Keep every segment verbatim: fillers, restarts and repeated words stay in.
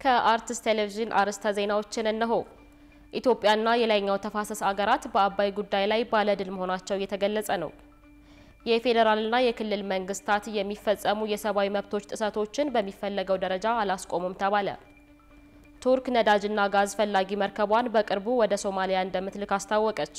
ከአርትስ ቴሌቪዥን አርስተ ዜናዎችን እነሆ። ኢትዮጵያና የላይኛው ተፋሰስ አገራት በአባይ ጉዳይ ላይ ባለድል መሆናቸው እየተገለጸ ነው። የፌደራልና የክልል መንግስታት የሚፈጸሙ የሰብአዊ መብቶች ጥሰቶችን በሚፈለገው ደረጃ አላስቆሙም ተባለ። ቱርክ ነዳጅና ጋዝ ፈላጊ መርከቧን በቅርቡ ወደ ሶማሊያ እንደምትልክ አስታወቀች።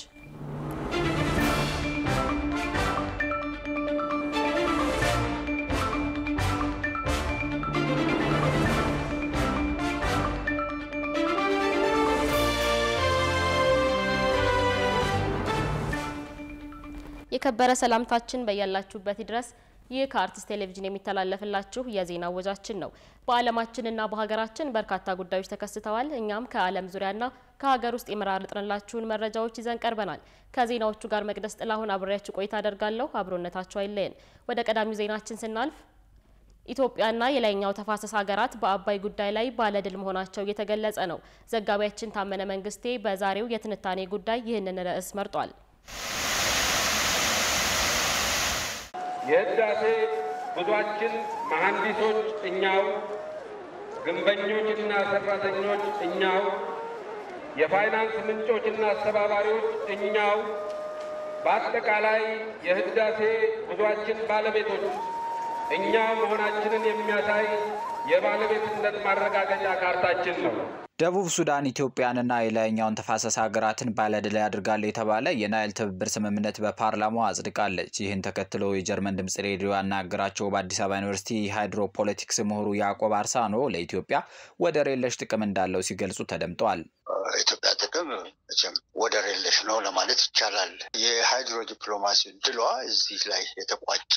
የከበረ ሰላምታችን በያላችሁበት ድረስ ይህ ከአርትስ ቴሌቪዥን የሚተላለፍላችሁ የዜና ወጃችን ነው። በዓለማችንና በሀገራችን በርካታ ጉዳዮች ተከስተዋል። እኛም ከዓለም ዙሪያና ከሀገር ውስጥ የመራረጥንላችሁን መረጃዎች ይዘን ቀርበናል። ከዜናዎቹ ጋር መቅደስ ጥላሁን አብሬያችሁ ቆይታ አደርጋለሁ። አብሮነታችሁ አይለየን። ወደ ቀዳሚው ዜናችን ስናልፍ ኢትዮጵያና የላይኛው ተፋሰስ ሀገራት በአባይ ጉዳይ ላይ ባለድል መሆናቸው እየተገለጸ ነው። ዘጋቢያችን ታመነ መንግስቴ በዛሬው የትንታኔ ጉዳይ ይህንን ርዕስ መርጧል። የህዳሴ ጉዟችን መሐንዲሶች እኛው፣ ግንበኞችና ሰራተኞች እኛው፣ የፋይናንስ ምንጮችና አስተባባሪዎች እኛው፣ በአጠቃላይ የህዳሴ ጉዟችን ባለቤቶች እኛው መሆናችንን የሚያሳይ የባለቤትነት ማረጋገጫ ካርታችን ነው። ደቡብ ሱዳን ኢትዮጵያንና የላይኛውን ተፋሰስ ሀገራትን ባለድል ያድርጋል የተባለ የናይል ትብብር ስምምነት በፓርላማው አጽድቃለች። ይህን ተከትሎ የጀርመን ድምጽ ሬዲዮ ያናገራቸው በአዲስ አበባ ዩኒቨርሲቲ ሃይድሮፖለቲክስ ምሁሩ ያዕቆብ አርሳኖ ለኢትዮጵያ ወደር የለሽ ጥቅም እንዳለው ሲገልጹ ተደምጠዋል። ኢትዮጵያ ጥቅም እችም ወደር የለሽ ነው ለማለት ይቻላል። የሃይድሮ ዲፕሎማሲ ድሏ እዚህ ላይ የተቋጨ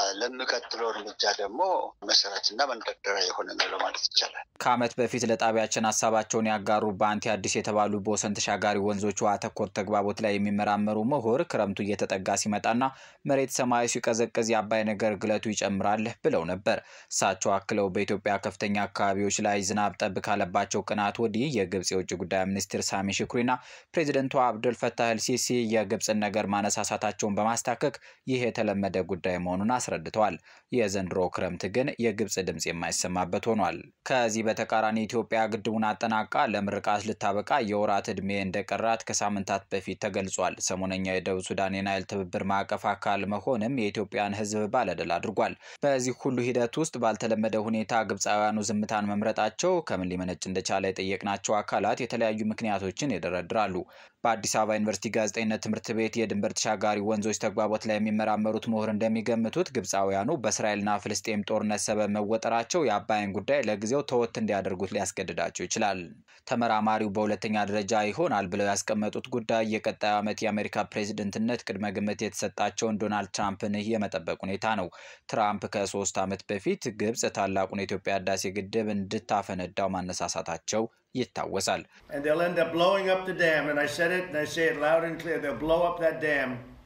ለሚቀጥለው እርምጃ ደግሞ መሰረትና መንደርደሪያ የሆነ ነው ለማለት ይቻላል። ከዓመት በፊት ለጣቢያችን ሀሳባቸውን ያጋሩ በአንቲ አዲስ የተባሉ በወሰን ተሻጋሪ ወንዞች ውሃ ተኮር ተግባቦት ላይ የሚመራመሩ ምሁር ክረምቱ እየተጠጋ ሲመጣና መሬት ሰማይ ሲቀዘቅዝ የአባይ ነገር ግለቱ ይጨምራል ብለው ነበር። እሳቸው አክለው በኢትዮጵያ ከፍተኛ አካባቢዎች ላይ ዝናብ ጠብ ካለባቸው ቀናት ወዲህ የግብጽ የውጭ ጉዳይ ሚኒስትር ሳሚ ሽኩሪና ፕሬዚደንቱ አብዱል ፈታህ አልሲሲ የግብጽን ነገር ማነሳሳታቸውን በማስታከክ ይህ የተለመደ ጉዳይ መሆኑን አስረድተዋል። የዘንድሮ ክረምት ግን የግብጽ ድምጽ የማይሰማበት ሆኗል። ከዚህ በተቃራኒ ኢትዮጵያ ግድቡን አጠናቃ ለምርቃት ልታበቃ የወራት እድሜ እንደቀራት ከሳምንታት በፊት ተገልጿል። ሰሞነኛው የደቡብ ሱዳን የናይል ትብብር ማዕቀፍ አካል መሆንም የኢትዮጵያን ሕዝብ ባለድል አድርጓል። በዚህ ሁሉ ሂደት ውስጥ ባልተለመደ ሁኔታ ግብጻውያኑ ዝምታን መምረጣቸው ከምን ሊመነጭ እንደቻለ የጠየቅናቸው አካላት የተለያዩ ምክንያቶችን ይደረድራሉ። በአዲስ አበባ ዩኒቨርሲቲ ጋዜጠኝነት ትምህርት ቤት የድንበር ተሻጋሪ ወንዞች ተግባቦት ላይ የሚመራመሩት ምሁር እንደሚገምቱት ግብጻውያኑ በእስራኤልና ፍልስጤም ጦርነት ሰበብ መወጠራቸው የአባይን ጉዳይ ለጊዜው ተወት እንዲያደርጉት ሊያስገድዳቸው ይችላል። ተመራማሪው በሁለተኛ ደረጃ ይሆናል ብለው ያስቀመጡት ጉዳይ የቀጣዩ ዓመት የአሜሪካ ፕሬዝዳንትነት ቅድመ ግምት የተሰጣቸውን ዶናልድ ትራምፕን የመጠበቅ ሁኔታ ነው። ትራምፕ ከሶስት ዓመት በፊት ግብጽ ታላቁን የኢትዮጵያ ህዳሴ ግድብ እንድታፈነዳው ማነሳሳታቸው ይታወሳል። And they'll end up blowing up the dam, and I said it and I say it loud and clear, they'll blow up that dam.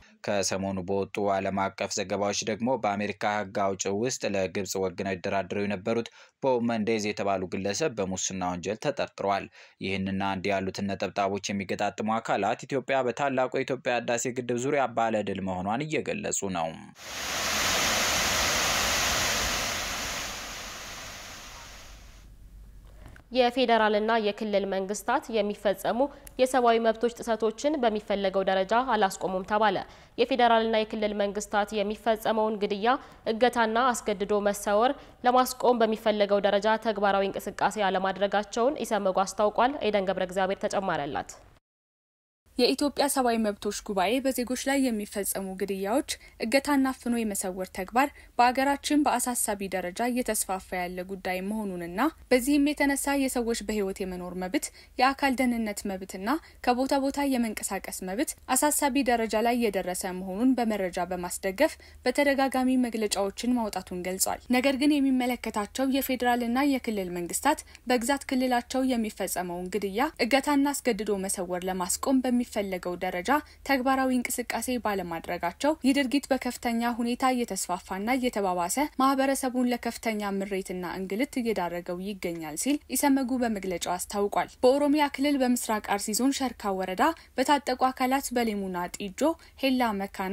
ከሰሞኑ በወጡ ዓለም አቀፍ ዘገባዎች ደግሞ በአሜሪካ ህግ አውጪ ውስጥ ለግብጽ ወግነው ይደራደሩ የነበሩት ቦብ መንዴዝ የተባሉ ግለሰብ በሙስና ወንጀል ተጠርጥረዋል። ይህንና እንዲህ ያሉትን ነጠብጣቦች የሚገጣጥሙ አካላት ኢትዮጵያ በታላቁ የኢትዮጵያ ህዳሴ ግድብ ዙሪያ ባለድል መሆኗን እየገለጹ ነው። የፌደራልና የክልል መንግስታት የሚፈጸሙ የሰብአዊ መብቶች ጥሰቶችን በሚፈለገው ደረጃ አላስቆሙም ተባለ። የፌደራልና የክልል መንግስታት የሚፈጸመውን ግድያ፣ እገታና አስገድዶ መሰወር ለማስቆም በሚፈለገው ደረጃ ተግባራዊ እንቅስቃሴ አለማድረጋቸውን ኢሰመጉ አስታውቋል። ኤደን ገብረ እግዚአብሔር ተጨማሪ አላት። የኢትዮጵያ ሰብአዊ መብቶች ጉባኤ በዜጎች ላይ የሚፈጸሙ ግድያዎች፣ እገታና አፍኖ የመሰወር ተግባር በአገራችን በአሳሳቢ ደረጃ እየተስፋፋ ያለ ጉዳይ መሆኑንና በዚህም የተነሳ የሰዎች በህይወት የመኖር መብት፣ የአካል ደህንነት መብትና ከቦታ ቦታ የመንቀሳቀስ መብት አሳሳቢ ደረጃ ላይ የደረሰ መሆኑን በመረጃ በማስደገፍ በተደጋጋሚ መግለጫዎችን ማውጣቱን ገልጿል። ነገር ግን የሚመለከታቸው የፌደራልና የክልል መንግስታት በግዛት ክልላቸው የሚፈጸመውን ግድያ፣ እገታና አስገድዶ መሰወር ለማስቆም በሚ ፈለገው ደረጃ ተግባራዊ እንቅስቃሴ ባለማድረጋቸው ይድርጊት በከፍተኛ ሁኔታ እየተስፋፋና እየተባባሰ ማህበረሰቡን ለከፍተኛ ምሬትና እንግልት እየዳረገው ይገኛል ሲል ኢሰመጉ በመግለጫው አስታውቋል። በኦሮሚያ ክልል በምስራቅ አርሲ ዞን ሸርካ ወረዳ በታጠቁ አካላት በሌሙና ጢጆ፣ ሄላ መካና፣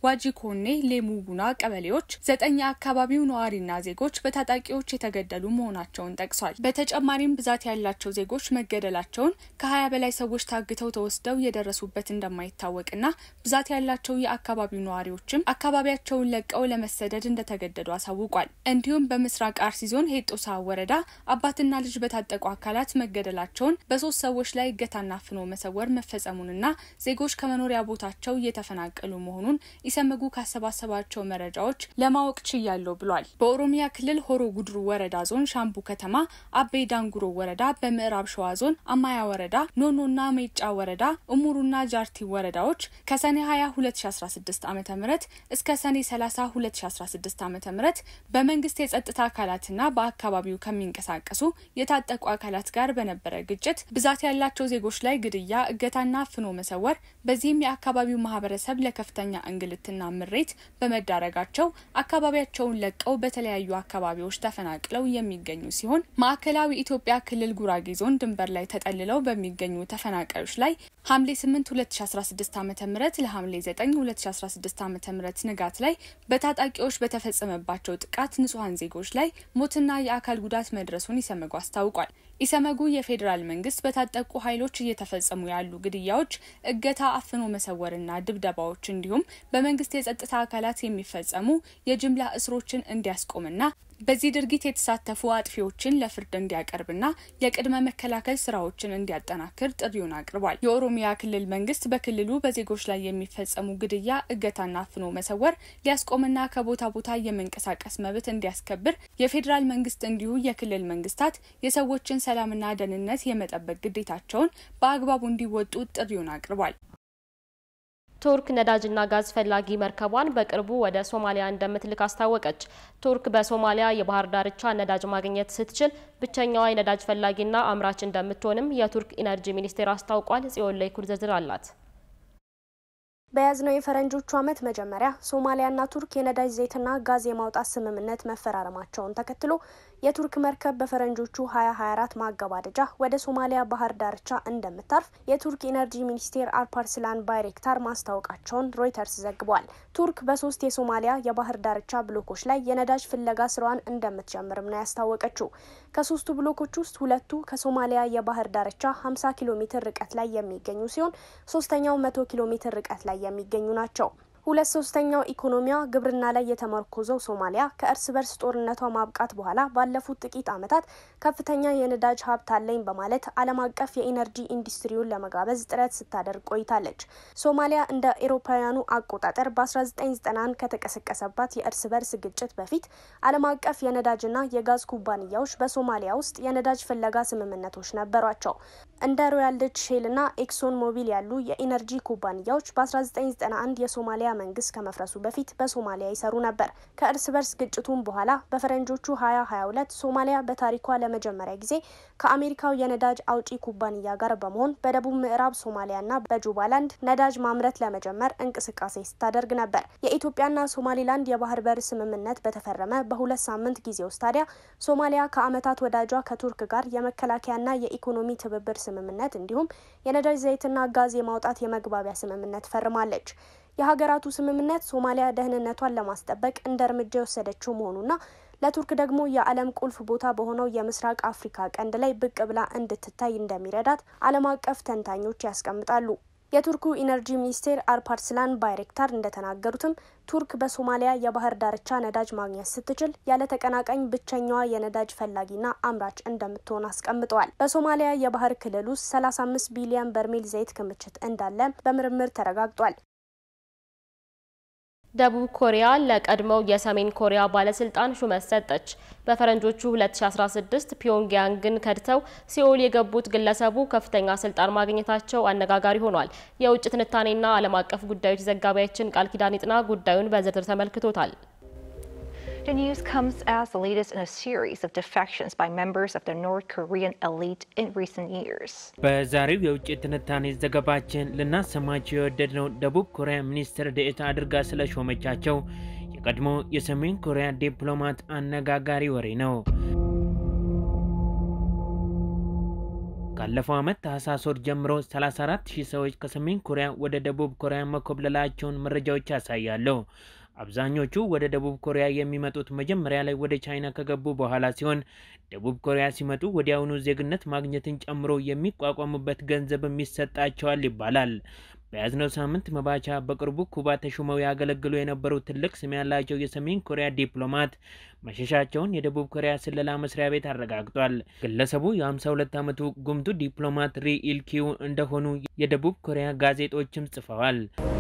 ዋጂኮኔ ሌሙቡና ቀበሌዎች ዘጠኝ አካባቢው ነዋሪና ዜጎች በታጣቂዎች የተገደሉ መሆናቸውን ጠቅሷል። በተጨማሪም ብዛት ያላቸው ዜጎች መገደላቸውን ከ20 በላይ ሰዎች ታግተው ተወስደው የደረሱበት እንደማይታወቅና ብዛት ያላቸው የአካባቢው ነዋሪዎችም አካባቢያቸውን ለቀው ለመሰደድ እንደተገደዱ አሳውቋል። እንዲሁም በምስራቅ አርሲ ዞን ሄጦሳ ወረዳ አባትና ልጅ በታጠቁ አካላት መገደላቸውን በሶስት ሰዎች ላይ እገታና አፍኖ መሰወር መፈጸሙንና ዜጎች ከመኖሪያ ቦታቸው እየተፈናቀሉ መሆኑን ኢሰመጉ ካሰባሰባቸው መረጃዎች ለማወቅ ችያለሁ ብሏል። በኦሮሚያ ክልል ሆሮ ጉድሩ ወረዳ ዞን ሻምቡ ከተማ፣ አቤ ዳንጉሮ ወረዳ፣ በምዕራብ ሸዋ ዞን አማያ ወረዳ፣ ኖኖና ሜጫ ወረዳ፣ እሙሩና ጃርቲ ወረዳዎች ከሰኔ ሃያ ሁለት ሺ አስራ ስድስት ዓመተ ምህረት እስከ ሰኔ ሰላሳ ሁለት ሺ አስራ ስድስት ዓመተ ምህረት በመንግስት የጸጥታ አካላትና በአካባቢው ከሚንቀሳቀሱ የታጠቁ አካላት ጋር በነበረ ግጭት ብዛት ያላቸው ዜጎች ላይ ግድያ፣ እገታና አፍኖ መሰወር በዚህም የአካባቢው ማህበረሰብ ለከፍተኛ እንግልትና ምሬት በመዳረጋቸው አካባቢያቸውን ለቀው በተለያዩ አካባቢዎች ተፈናቅለው የሚገኙ ሲሆን ማዕከላዊ ኢትዮጵያ ክልል ጉራጌ ዞን ድንበር ላይ ተጠልለው በሚገኙ ተፈናቃዮች ላይ ሐምሌ ስምንት ሁለት ሺ አስራ ስድስት ዓመተ ምህረት ለሐምሌ ዘጠኝ ሁለት ሺ አስራ ስድስት ዓመተ ምህረት ንጋት ላይ በታጣቂዎች በተፈጸመባቸው ጥቃት ንጹሃን ዜጎች ላይ ሞትና የአካል ጉዳት መድረሱን ኢሰመጉ አስታውቋል። ኢሰመጉ የፌዴራል መንግስት በታጠቁ ኃይሎች እየተፈጸሙ ያሉ ግድያዎች፣ እገታ፣ አፍኖ መሰወርና ድብደባዎች እንዲሁም በመንግስት የጸጥታ አካላት የሚፈጸሙ የጅምላ እስሮችን እንዲያስቆምና በዚህ ድርጊት የተሳተፉ አጥፊዎችን ለፍርድ እንዲያቀርብና የቅድመ መከላከል ስራዎችን እንዲያጠናክር ጥሪውን አቅርቧል። የኦሮሚያ ክልል መንግስት በክልሉ በዜጎች ላይ የሚፈጸሙ ግድያ፣ እገታና አፍኖ መሰወር ሊያስቆምና ከቦታ ቦታ የመንቀሳቀስ መብት እንዲያስከብር የፌዴራል መንግስት እንዲሁ የክልል መንግስታት የሰዎችን ሰላምና ደህንነት የመጠበቅ ግዴታቸውን በአግባቡ እንዲወጡ ጥሪውን አቅርቧል። ቱርክ ነዳጅና ጋዝ ፈላጊ መርከቧን በቅርቡ ወደ ሶማሊያ እንደምትልክ አስታወቀች። ቱርክ በሶማሊያ የባህር ዳርቻ ነዳጅ ማግኘት ስትችል ብቸኛዋ የነዳጅ ፈላጊና አምራች እንደምትሆንም የቱርክ ኢነርጂ ሚኒስቴር አስታውቋል። ጽዮን ላይ ኩል ዝርዝር አላት። በያዝነው የፈረንጆቹ ዓመት መጀመሪያ ሶማሊያና ቱርክ የነዳጅ ዘይትና ጋዝ የማውጣት ስምምነት መፈራረማቸውን ተከትሎ የቱርክ መርከብ በፈረንጆቹ ሀያ ሀያ አራት ማገባደጃ ወደ ሶማሊያ ባህር ዳርቻ እንደምታርፍ የቱርክ ኢነርጂ ሚኒስቴር አልፓርስላን ባይሬክታር ማስታወቃቸውን ሮይተርስ ዘግቧል። ቱርክ በሶስት የሶማሊያ የባህር ዳርቻ ብሎኮች ላይ የነዳጅ ፍለጋ ስራዋን እንደምትጀምርም ነው ያስታወቀችው። ከሶስቱ ብሎኮች ውስጥ ሁለቱ ከሶማሊያ የባህር ዳርቻ ሀምሳ ኪሎ ሜትር ርቀት ላይ የሚገኙ ሲሆን ሶስተኛው መቶ ኪሎ ሜትር ርቀት ላይ የሚገኙ ናቸው። ሁለት ሶስተኛው ኢኮኖሚያ ግብርና ላይ የተመረኮዘው ሶማሊያ ከእርስ በርስ ጦርነቷ ማብቃት በኋላ ባለፉት ጥቂት ዓመታት ከፍተኛ የነዳጅ ሀብት አለኝ በማለት ዓለም አቀፍ የኢነርጂ ኢንዱስትሪውን ለመጋበዝ ጥረት ስታደርግ ቆይታለች። ሶማሊያ እንደ አውሮፓውያኑ አቆጣጠር በ1990 ከተቀሰቀሰባት የእርስ በርስ ግጭት በፊት ዓለም አቀፍ የነዳጅና የጋዝ ኩባንያዎች በሶማሊያ ውስጥ የነዳጅ ፍለጋ ስምምነቶች ነበሯቸው። እንደ ሮያል ዳች ሼልና ኤክሶን ሞቢል ያሉ የኢነርጂ ኩባንያዎች በ1991 የሶማሊያ መንግስት ከመፍረሱ በፊት በሶማሊያ ይሰሩ ነበር። ከእርስ በርስ ግጭቱም በኋላ በፈረንጆቹ ሀያ ሀያ ሁለት ሶማሊያ በታሪኳ ለመጀመሪያ ጊዜ ከአሜሪካው የነዳጅ አውጪ ኩባንያ ጋር በመሆን በደቡብ ምዕራብ ሶማሊያና በጁባላንድ ነዳጅ ማምረት ለመጀመር እንቅስቃሴ ስታደርግ ነበር። የኢትዮጵያና ሶማሊላንድ የባህር በር ስምምነት በተፈረመ በሁለት ሳምንት ጊዜ ውስጥ ታዲያ ሶማሊያ ከዓመታት ወዳጇ ከቱርክ ጋር የመከላከያና የኢኮኖሚ ትብብር ስምምነት እንዲሁም የነዳጅ ዘይትና ጋዝ የማውጣት የመግባቢያ ስምምነት ፈርማለች። የሀገራቱ ስምምነት ሶማሊያ ደህንነቷን ለማስጠበቅ እንደ እርምጃ የወሰደችው መሆኑና ለቱርክ ደግሞ የዓለም ቁልፍ ቦታ በሆነው የምስራቅ አፍሪካ ቀንድ ላይ ብቅ ብላ እንድትታይ እንደሚረዳት ዓለም አቀፍ ተንታኞች ያስቀምጣሉ። የቱርኩ ኢነርጂ ሚኒስቴር አልፓርስላን ባይሬክታር እንደተናገሩትም ቱርክ በሶማሊያ የባህር ዳርቻ ነዳጅ ማግኘት ስትችል ያለ ተቀናቃኝ ብቸኛዋ የነዳጅ ፈላጊና አምራች እንደምትሆን አስቀምጠዋል። በሶማሊያ የባህር ክልል ውስጥ ሰላሳ አምስት ቢሊዮን በርሜል ዘይት ክምችት እንዳለ በምርምር ተረጋግጧል። ደቡብ ኮሪያ ለቀድሞው የሰሜን ኮሪያ ባለስልጣን ሹመት ሰጠች። በፈረንጆቹ ሁለት ሺ አስራ ስድስት ፒዮንግያንግን ከድተው ሲኦል የገቡት ግለሰቡ ከፍተኛ ስልጣን ማግኘታቸው አነጋጋሪ ሆኗል። የውጭ ትንታኔና ዓለም አቀፍ ጉዳዮች ዘጋቢያችን ቃል ኪዳን ይጥና ጉዳዩን በዝርዝር ተመልክቶታል። The news comes as the latest in a series of defections by members of the North Korean elite in recent years. በዛሬው የውጭ ትንታኔ ዘገባችን ልናሰማችሁ የወደድነው ደቡብ ኮሪያ ሚኒስትር ዴኤታ አድርጋ ስለሾመቻቸው የቀድሞ የሰሜን ኮሪያ ዲፕሎማት አነጋጋሪ ወሬ ነው። ካለፈው ዓመት ታህሳስ ወር ጀምሮ ሰላሳ አራት ሺህ ሰዎች ከሰሜን ኮሪያ ወደ ደቡብ ኮሪያ መኮብለላቸውን መረጃዎች ያሳያሉ። አብዛኞቹ ወደ ደቡብ ኮሪያ የሚመጡት መጀመሪያ ላይ ወደ ቻይና ከገቡ በኋላ ሲሆን ደቡብ ኮሪያ ሲመጡ ወዲያውኑ ዜግነት ማግኘትን ጨምሮ የሚቋቋሙበት ገንዘብም ይሰጣቸዋል ይባላል። በያዝነው ሳምንት መባቻ በቅርቡ ኩባ ተሹመው ያገለግሉ የነበሩ ትልቅ ስም ያላቸው የሰሜን ኮሪያ ዲፕሎማት መሸሻቸውን የደቡብ ኮሪያ ስለላ መስሪያ ቤት አረጋግጧል። ግለሰቡ የሃምሳ ሁለት ዓመቱ ጉምቱ ዲፕሎማት ሪ ኢልኪው እንደሆኑ የደቡብ ኮሪያ ጋዜጦችም ጽፈዋል።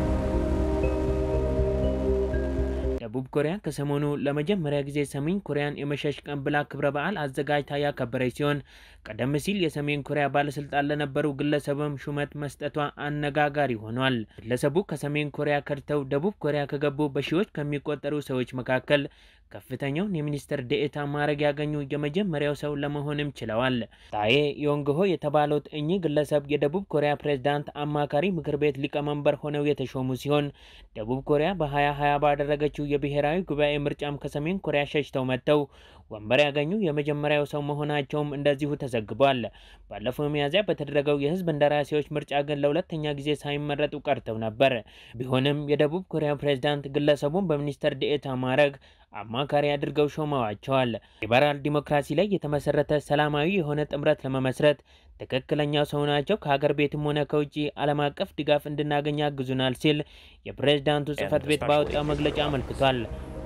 ደቡብ ኮሪያ ከሰሞኑ ለመጀመሪያ ጊዜ ሰሜን ኮሪያን የመሸሽ ቀን ብላ ክብረ በዓል አዘጋጅታ ያከበረች ሲሆን ቀደም ሲል የሰሜን ኮሪያ ባለስልጣን ለነበሩ ግለሰብም ሹመት መስጠቷ አነጋጋሪ ሆኗል። ግለሰቡ ከሰሜን ኮሪያ ከድተው ደቡብ ኮሪያ ከገቡ በሺዎች ከሚቆጠሩ ሰዎች መካከል ከፍተኛውን የሚኒስትር ዴኤታ ማዕረግ ያገኙ የመጀመሪያው ሰው ለመሆንም ችለዋል። ታዬ ዮንግሆ የተባሉት እኚህ ግለሰብ የደቡብ ኮሪያ ፕሬዝዳንት አማካሪ ምክር ቤት ሊቀመንበር ሆነው የተሾሙ ሲሆን ደቡብ ኮሪያ በሀያ ሀያ ባደረገችው የብሔራዊ ጉባኤ ምርጫም ከሰሜን ኮሪያ ሸሽተው መጥተው ወንበር ያገኙ የመጀመሪያው ሰው መሆናቸውም እንደዚሁ ተዘግቧል። ባለፈው ሚያዝያ በተደረገው የህዝብ እንደራሴዎች ምርጫ ግን ለሁለተኛ ጊዜ ሳይመረጡ ቀርተው ነበር። ቢሆንም የደቡብ ኮሪያ ፕሬዝዳንት ግለሰቡን በሚኒስትር ዴኤታ ማዕረግ አማካሪ አድርገው ሾመዋቸዋል። ሊበራል ዲሞክራሲ ላይ የተመሰረተ ሰላማዊ የሆነ ጥምረት ለመመስረት ትክክለኛው ሰው ናቸው፣ ከሀገር ቤትም ሆነ ከውጪ ዓለም አቀፍ ድጋፍ እንድናገኝ ያግዙናል ሲል የፕሬዝዳንቱ ጽህፈት ቤት ባወጣው መግለጫ አመልክቷል።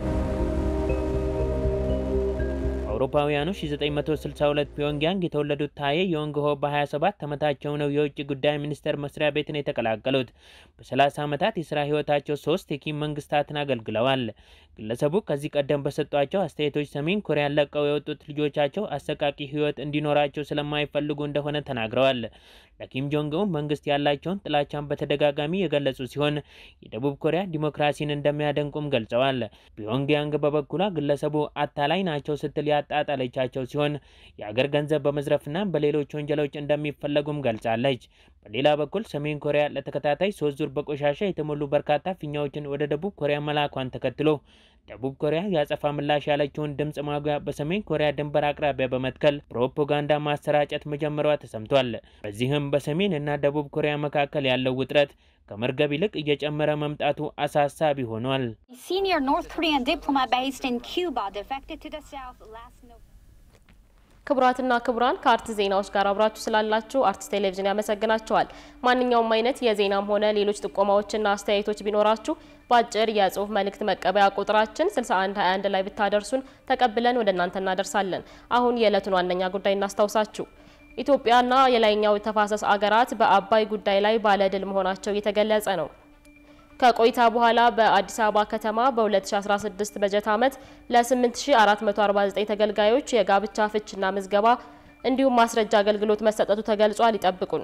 አውሮፓውያኑ ሺህ ዘጠኝ መቶ ስልሳ ሁለት ፒዮንግያንግ የተወለዱት ታዬ ዮንግሆ በሀያ ሰባት ዓመታቸው ነው የውጭ ጉዳይ ሚኒስቴር መስሪያ ቤትን የተቀላቀሉት። በሰላሳ ዓመታት የሥራ ህይወታቸው ሶስት የኪም መንግስታትን አገልግለዋል። ግለሰቡ ከዚህ ቀደም በሰጧቸው አስተያየቶች ሰሜን ኮሪያን ለቀው የወጡት ልጆቻቸው አሰቃቂ ህይወት እንዲኖራቸው ስለማይፈልጉ እንደሆነ ተናግረዋል። ለኪም ጆንግ ኡን መንግስት ያላቸውን ጥላቻን በተደጋጋሚ የገለጹ ሲሆን የደቡብ ኮሪያ ዲሞክራሲን እንደሚያደንቁም ገልጸዋል። ፒዮንግያንግ በበኩሏ ግለሰቡ አታላይ ናቸው ስትል ያጣጣለቻቸው ሲሆን የአገር ገንዘብ በመዝረፍና በሌሎች ወንጀሎች እንደሚፈለጉም ገልጻለች። በሌላ በኩል ሰሜን ኮሪያ ለተከታታይ ሶስት ዙር በቆሻሻ የተሞሉ በርካታ ፊኛዎችን ወደ ደቡብ ኮሪያ መላኳን ተከትሎ ደቡብ ኮሪያ ያጸፋ ምላሽ ያለችውን ድምጽ ማጉያ በሰሜን ኮሪያ ድንበር አቅራቢያ በመትከል ፕሮፓጋንዳ ማሰራጨት መጀመሯ ተሰምቷል። በዚህም በሰሜን እና ደቡብ ኮሪያ መካከል ያለው ውጥረት ከመርገብ ይልቅ እየጨመረ መምጣቱ አሳሳቢ ሆኗል። Senior North Korean diplomat based in Cuba defected to the south last November. ክቡራትና ክቡራን ከአርትስ ዜናዎች ጋር አብራችሁ ስላላችሁ አርትስ ቴሌቪዥን ያመሰግናችኋል። ማንኛውም አይነት የዜናም ሆነ ሌሎች ጥቆማዎችና አስተያየቶች ቢኖራችሁ በአጭር የጽሁፍ መልእክት መቀበያ ቁጥራችን ስልሳ አንድ ሀያ አንድ ላይ ብታደርሱን ተቀብለን ወደ እናንተ እናደርሳለን። አሁን የዕለቱን ዋነኛ ጉዳይ እናስታውሳችሁ። ኢትዮጵያና የላይኛው ተፋሰስ አገራት በአባይ ጉዳይ ላይ ባለድል መሆናቸው እየተገለጸ ነው። ከቆይታ በኋላ በአዲስ አበባ ከተማ በ2016 በጀት ዓመት ለ8449 ተገልጋዮች የጋብቻ ፍችና ምዝገባ እንዲሁም ማስረጃ አገልግሎት መሰጠቱ ተገልጿል። ይጠብቁን።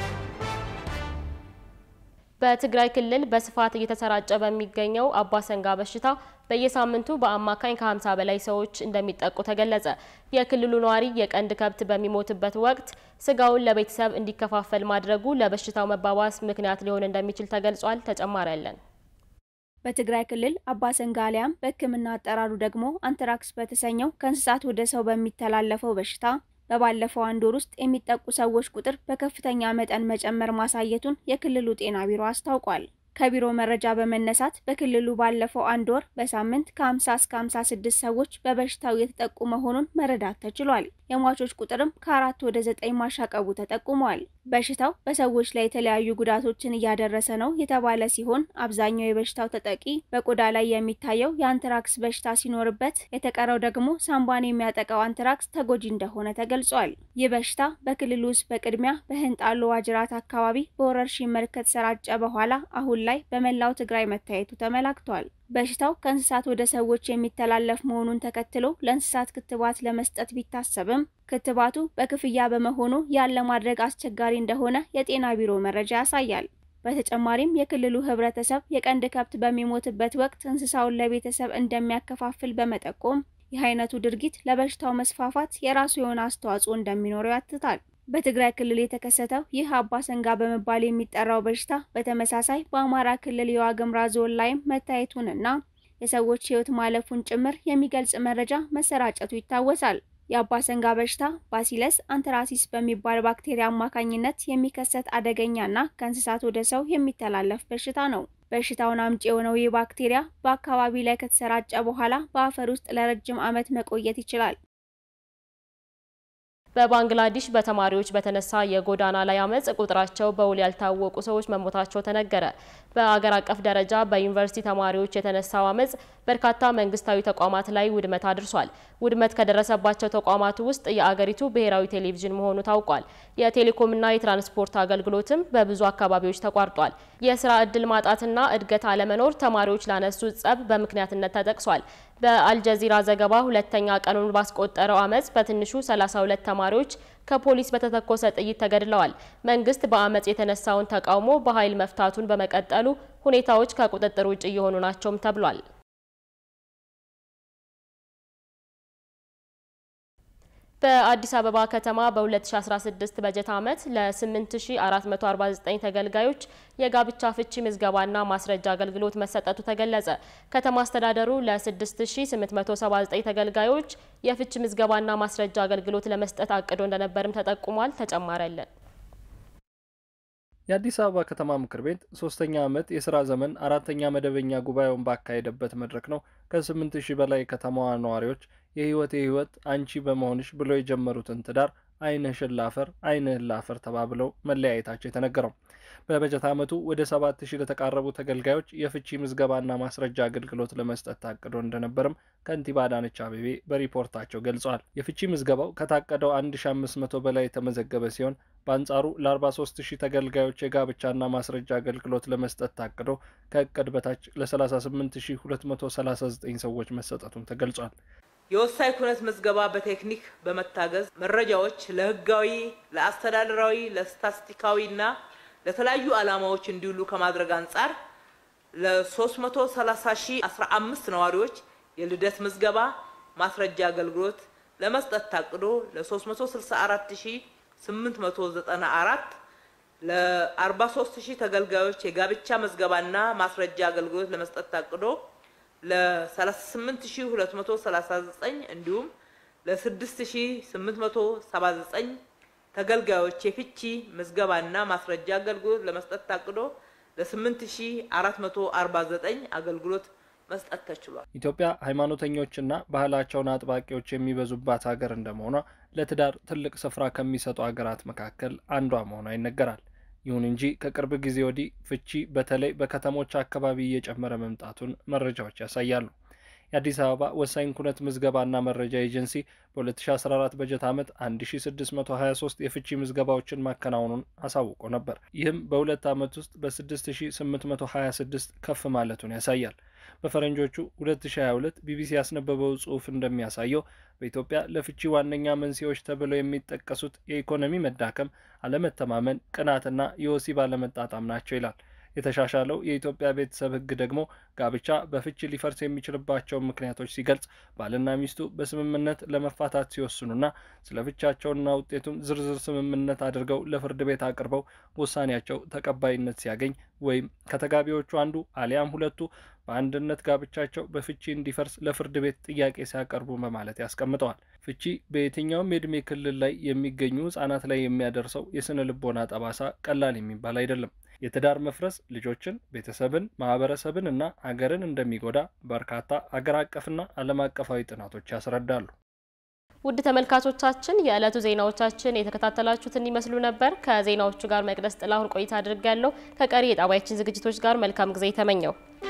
በትግራይ ክልል በስፋት እየተሰራጨ በሚገኘው አባሰንጋ በሽታ በየሳምንቱ በአማካኝ ከ50 በላይ ሰዎች እንደሚጠቁ ተገለጸ። የክልሉ ነዋሪ የቀንድ ከብት በሚሞትበት ወቅት ስጋውን ለቤተሰብ እንዲከፋፈል ማድረጉ ለበሽታው መባባስ ምክንያት ሊሆን እንደሚችል ተገልጿል። ተጨማሪ ያለን በትግራይ ክልል አባሰንጋ አሊያም በሕክምና አጠራሩ ደግሞ አንትራክስ በተሰኘው ከእንስሳት ወደ ሰው በሚተላለፈው በሽታ በባለፈው አንድ ወር ውስጥ የሚጠቁ ሰዎች ቁጥር በከፍተኛ መጠን መጨመር ማሳየቱን የክልሉ ጤና ቢሮ አስታውቋል። ከቢሮ መረጃ በመነሳት በክልሉ ባለፈው አንድ ወር በሳምንት ከ50 እስከ ሃምሳ ስድስት ሰዎች በበሽታው የተጠቁ መሆኑን መረዳት ተችሏል። የሟቾች ቁጥርም ከአራት ወደ ዘጠኝ ማሻቀቡ ተጠቁሟል። በሽታው በሰዎች ላይ የተለያዩ ጉዳቶችን እያደረሰ ነው የተባለ ሲሆን አብዛኛው የበሽታው ተጠቂ በቆዳ ላይ የሚታየው የአንትራክስ በሽታ ሲኖርበት፣ የተቀረው ደግሞ ሳምባን የሚያጠቃው አንትራክስ ተጎጂ እንደሆነ ተገልጿል። ይህ በሽታ በክልሉ ውስጥ በቅድሚያ በህንጣሎ ዋጅራት አካባቢ በወረርሽኝ መልክ ከተሰራጨ በኋላ አሁን ላይ በመላው ትግራይ መታየቱ ተመላክቷል። በሽታው ከእንስሳት ወደ ሰዎች የሚተላለፍ መሆኑን ተከትሎ ለእንስሳት ክትባት ለመስጠት ቢታሰብም ክትባቱ በክፍያ በመሆኑ ያለ ማድረግ አስቸጋሪ እንደሆነ የጤና ቢሮ መረጃ ያሳያል። በተጨማሪም የክልሉ ህብረተሰብ የቀንድ ከብት በሚሞትበት ወቅት እንስሳውን ለቤተሰብ እንደሚያከፋፍል በመጠቆም ይህ አይነቱ ድርጊት ለበሽታው መስፋፋት የራሱ የሆነ አስተዋጽኦ እንደሚኖረው ያትታል። በትግራይ ክልል የተከሰተው ይህ አባሰንጋ በመባል የሚጠራው በሽታ በተመሳሳይ በአማራ ክልል የዋግምራ ዞን ላይ መታየቱንና የሰዎች ህይወት ማለፉን ጭምር የሚገልጽ መረጃ መሰራጨቱ ይታወሳል። የአባሰንጋ በሽታ ባሲለስ አንትራሲስ በሚባል ባክቴሪያ አማካኝነት የሚከሰት አደገኛና ከእንስሳት ወደ ሰው የሚተላለፍ በሽታ ነው። በሽታውን አምጪ የሆነው ይህ ባክቴሪያ በአካባቢ ላይ ከተሰራጨ በኋላ በአፈር ውስጥ ለረጅም ዓመት መቆየት ይችላል። በባንግላዴሽ በተማሪዎች በተነሳ የጎዳና ላይ አመጽ ቁጥራቸው በውል ያልታወቁ ሰዎች መሞታቸው ተነገረ። በአገር አቀፍ ደረጃ በዩኒቨርሲቲ ተማሪዎች የተነሳው አመጽ በርካታ መንግስታዊ ተቋማት ላይ ውድመት አድርሷል። ውድመት ከደረሰባቸው ተቋማት ውስጥ የአገሪቱ ብሔራዊ ቴሌቪዥን መሆኑ ታውቋል። የቴሌኮምና የትራንስፖርት አገልግሎትም በብዙ አካባቢዎች ተቋርጧል። የስራ ዕድል ማጣትና እድገት አለመኖር ተማሪዎች ላነሱት ጸብ በምክንያትነት ተጠቅሷል። በአልጀዚራ ዘገባ ሁለተኛ ቀኑን ባስቆጠረው አመጽ በትንሹ ሰላሳ ሁለት ተማሪዎች ከፖሊስ በተተኮሰ ጥይት ተገድለዋል። መንግስት በአመጽ የተነሳውን ተቃውሞ በኃይል መፍታቱን በመቀጠሉ ሁኔታዎች ከቁጥጥር ውጭ እየሆኑ ናቸውም ተብሏል። በአዲስ አበባ ከተማ በ2016 በጀት ዓመት ለ8449 ተገልጋዮች የጋብቻ ፍቺ ምዝገባና ማስረጃ አገልግሎት መሰጠቱ ተገለጸ። ከተማ አስተዳደሩ ለ6879 ተገልጋዮች የፍቺ ምዝገባና ማስረጃ አገልግሎት ለመስጠት አቅዶ እንደነበርም ተጠቁሟል። ተጨማሪ አለ። የአዲስ አበባ ከተማ ምክር ቤት ሶስተኛ ዓመት የሥራ ዘመን አራተኛ መደበኛ ጉባኤውን ባካሄደበት መድረክ ነው ከስምንት ሺህ በላይ ከተማዋ ነዋሪዎች የህይወት የህይወት አንቺ በመሆንሽ ብለው የጀመሩትን ትዳር አይነሽን ላፈር አይነህን ላፈር ተባብለው መለያየታቸው የተነገረው። በበጀት ዓመቱ ወደ ሰባት ሺህ ለተቃረቡ ተገልጋዮች የፍቺ ምዝገባና ማስረጃ አገልግሎት ለመስጠት ታቅዶ እንደነበርም ከንቲባ አዳነች አቤቤ በሪፖርታቸው ገልጸዋል። የፍቺ ምዝገባው ከታቀደው አንድ ሺህ አምስት መቶ በላይ የተመዘገበ ሲሆን በአንጻሩ ለ43 ሺህ ተገልጋዮች የጋብቻና ማስረጃ አገልግሎት ለመስጠት ታቅዶ ከእቅድ በታች ለ38 ሺህ ሁለት መቶ ሰላሳ ዘጠኝ ሰዎች መሰጠቱን ተገልጿል። የወሳኝ ኩነት ምዝገባ በቴክኒክ በመታገዝ መረጃዎች ለህጋዊ ለአስተዳደራዊ ለስታቲስቲካዊና ለተለያዩ ዓላማዎች እንዲውሉ ከማድረግ አንጻር ለ330 ሺህ አስራ አምስት ነዋሪዎች የልደት ምዝገባ ማስረጃ አገልግሎት ለመስጠት ታቅዶ ለ364 ሺህ ስምንት መቶ ዘጠና አራት ለ43 ሺህ ተገልጋዮች የጋብቻ ምዝገባና ማስረጃ አገልግሎት ለመስጠት ታቅዶ ለ38 ሺህ ሁለት መቶ ሰላሳ ዘጠኝ እንዲሁም ለ6 ሺህ ስምንት መቶ ሰባ ዘጠኝ ተገልጋዮች የፍቺ ምዝገባና ማስረጃ አገልግሎት ለመስጠት ታቅዶ ለ8 ሺህ አራት መቶ አርባ ዘጠኝ አገልግሎት መስጠት ተችሏል። ኢትዮጵያ ሃይማኖተኞችና ባህላቸውን አጥባቂዎች የሚበዙባት ሀገር እንደመሆኗ ለትዳር ትልቅ ስፍራ ከሚሰጡ ሀገራት መካከል አንዷ መሆኗ ይነገራል። ይሁን እንጂ ከቅርብ ጊዜ ወዲህ ፍቺ በተለይ በከተሞች አካባቢ እየጨመረ መምጣቱን መረጃዎች ያሳያሉ። የአዲስ አበባ ወሳኝ ኩነት ምዝገባና መረጃ ኤጀንሲ በ2014 በጀት ዓመት አንድ ሺህ ስድስት መቶ ሀያ ሶስት የፍቺ ምዝገባዎችን ማከናወኑን አሳውቆ ነበር። ይህም በሁለት ዓመት ውስጥ በ ስድስት ሺህ ስምንት መቶ ሀያ ስድስት ከፍ ማለቱን ያሳያል። በፈረንጆቹ ሁለት ሺህ ሀያ ሁለት ቢቢሲ ያስነበበው ጽሑፍ እንደሚያሳየው በኢትዮጵያ ለፍቺ ዋነኛ መንስኤዎች ተብለው የሚጠቀሱት የኢኮኖሚ መዳከም፣ አለመተማመን፣ ቅናትና የወሲብ አለመጣጣም ናቸው ይላል። የተሻሻለው የኢትዮጵያ ቤተሰብ ሕግ ደግሞ ጋብቻ በፍቺ ሊፈርስ የሚችልባቸው ምክንያቶች ሲገልጽ ባልና ሚስቱ በስምምነት ለመፋታት ሲወስኑና ስለ ፍቻቸውና ውጤቱም ዝርዝር ስምምነት አድርገው ለፍርድ ቤት አቅርበው ውሳኔያቸው ተቀባይነት ሲያገኝ ወይም ከተጋቢዎቹ አንዱ አሊያም ሁለቱ በአንድነት ጋብቻቸው በፍቺ እንዲፈርስ ለፍርድ ቤት ጥያቄ ሲያቀርቡ በማለት ያስቀምጠዋል። ፍቺ በየትኛውም የዕድሜ ክልል ላይ የሚገኙ ህጻናት ላይ የሚያደርሰው የስነ ልቦና ጠባሳ ቀላል የሚባል አይደለም። የትዳር መፍረስ ልጆችን፣ ቤተሰብን፣ ማህበረሰብን እና አገርን እንደሚጎዳ በርካታ አገር አቀፍና ዓለም አቀፋዊ ጥናቶች ያስረዳሉ። ውድ ተመልካቾቻችን የዕለቱ ዜናዎቻችን የተከታተላችሁትን ይመስሉ ነበር። ከዜናዎቹ ጋር መቅደስ ጥላሁን ቆይታ አድርጋለሁ። ከቀሪ የጣቢያችን ዝግጅቶች ጋር መልካም ጊዜ ተመኘው።